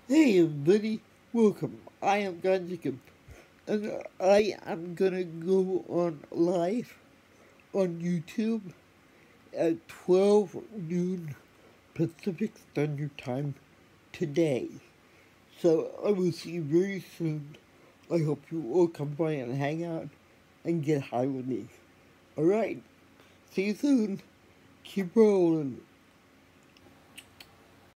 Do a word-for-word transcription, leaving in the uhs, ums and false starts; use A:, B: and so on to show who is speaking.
A: Hey everybody, welcome. I am Ganja Gimp, and I am gonna go on live on YouTube at twelve noon Pacific Standard Time today. So I will see you very soon. I hope you all come by and hang out and get high with me. Alright, see you soon. Keep rolling.